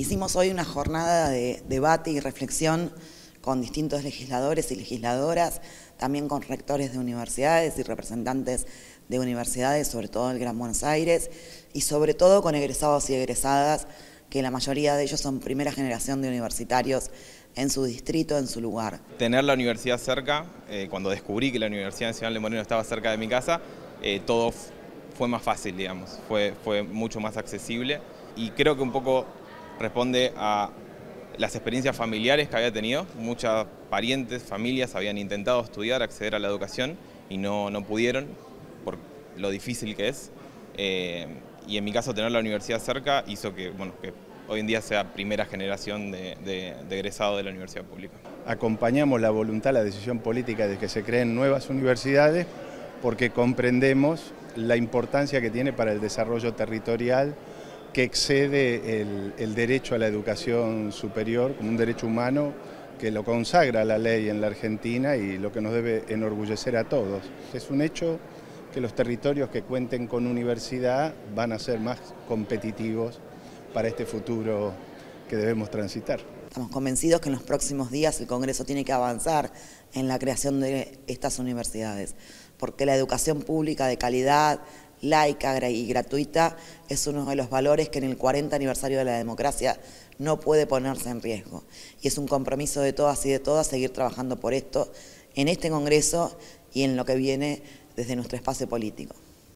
Hicimos hoy una jornada de debate y reflexión con distintos legisladores y legisladoras, también con rectores de universidades y representantes de universidades, sobre todo del Gran Buenos Aires, y sobre todo con egresados y egresadas, que la mayoría de ellos son primera generación de universitarios en su distrito, en su lugar. Tener la universidad cerca, cuando descubrí que la Universidad Nacional de Moreno estaba cerca de mi casa, todo fue más fácil, digamos, fue mucho más accesible, y creo que un poco responde a las experiencias familiares que había tenido. Muchas parientes, familias habían intentado estudiar, acceder a la educación y no pudieron por lo difícil que es. Y en mi caso, tener la universidad cerca hizo que hoy en día sea primera generación de egresado de la universidad pública. Acompañamos la voluntad, la decisión política de que se creen nuevas universidades porque comprendemos la importancia que tiene para el desarrollo territorial, que excede el derecho a la educación superior como un derecho humano que lo consagra la ley en la Argentina y lo que nos debe enorgullecer a todos. Es un hecho que los territorios que cuenten con universidad van a ser más competitivos para este futuro que debemos transitar. Estamos convencidos que en los próximos días el Congreso tiene que avanzar en la creación de estas universidades, porque la educación pública de calidad, laica y gratuita es uno de los valores que en el 40 aniversario de la democracia no puede ponerse en riesgo. Y es un compromiso de todas y de todas seguir trabajando por esto en este Congreso y en lo que viene desde nuestro espacio político.